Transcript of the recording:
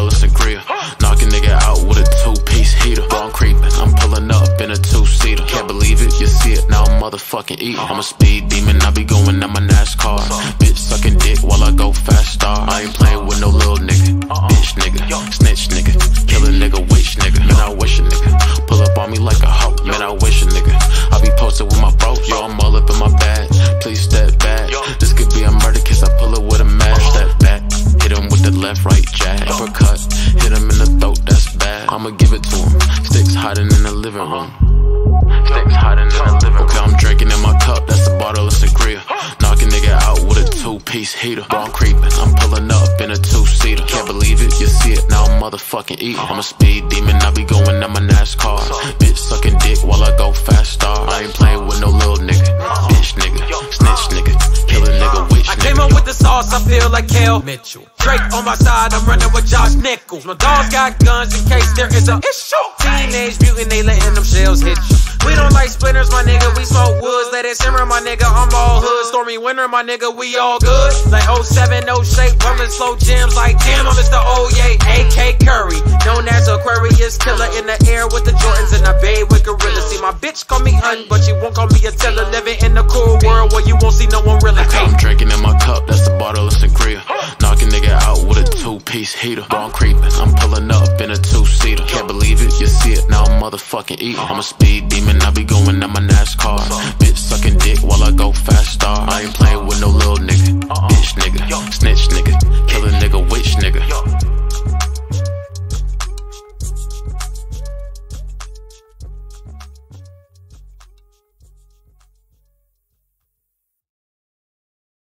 bottle of Sangria. Knock a nigga out with a 2-piece heater. Bro, I'm creepin, I'm pulling up in a 2-seater. Can't believe it, you see it, now I'm motherfucking eatin'. I'm a speed demon, I be going down my NASCAR. Bitch sucking dick while I go fast star. I ain't playing with no little nigga. Bitch nigga, snitch nigga, kill a nigga, witch nigga. Man, I wish a nigga pull up on me like a hoe. Man, I wish a nigga I be posted with my bro. Yo, I'm all up in my bag, please step back. This could be a murder case, I pull it with a match. Step back, hit him with the left, right jab. Uppercut, hit him in the throat, that's bad. I'ma give it to him, sticks hiding in the living room. Sticks hiding in the living room. Okay, I'm drinking in my cup, that's a bottle of Sangria. Knock a nigga out with a 2-piece heater. Bro, I'm creepin, I'm pulling up in a 2-seater. Can't believe it, you see it, now I'm motherfucking eatin'. I'm a speed demon, I be going down my NASCAR. Bitch sucking dick while I go fast star. I ain't playing with no little nigga. Bitch nigga, snitch nigga, kill a nigga, witch nigga. I came up with the sauce, I feel like Kel Mitchell. Drake on my side, I'm running with Josh Nichols. My dogs got guns in case there is a issue. Teenage mutant, they letting them shells hit you. We don't like splinters, my nigga, we smoke woods. Let it simmer, my nigga, I'm all hood. Stormy winter, my nigga, we all good. Like 07, no shape, pumping slow gems. Like damn, I'm Mr. Oye, AK Curry. Known as Aquarius killer in the air with the Jordans and the bay with gorillas. See, my bitch call me hun, but she won't call me a teller. Living in the cool world where you won't see no one really. I'm drinking in my cup, that's a bottle of Sangria. Knock a nigga out with a 2-piece heater. Bro, I'm creepin, I'm pulling up in a 2-seater. Can't believe it, you see it, now I'm motherfucking eatin'. I'm a speed demon, I be going down my NASCAR. Bitch sucking dick while I go fast star. I ain't playing with no little nigga. Bitch nigga, snitch nigga, kill a nigga, witch nigga.